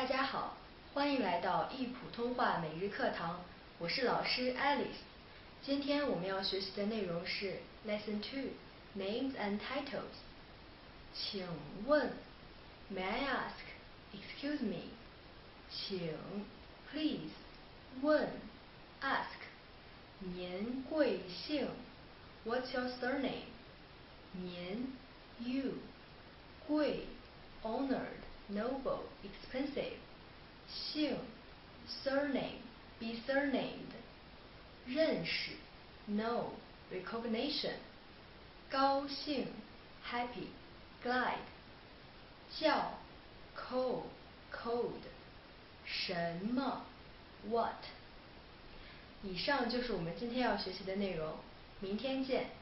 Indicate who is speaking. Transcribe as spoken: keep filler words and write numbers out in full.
Speaker 1: 大家好，欢迎来到一普通话每日课堂，我是老师 Alice。今天我们要学习的内容是 Lesson two Names and Titles。请问 May I ask? Excuse me. 请 Please 问 Ask 您贵姓 What's your surname? 您 You 贵 Honored, noble, expensive. 姓 Surname, be surnamed. 认识 Know, recognition. 高兴 Happy, glad. 叫 Call, code. 什么 What. 以上就是我们今天要学习的内容，明天见。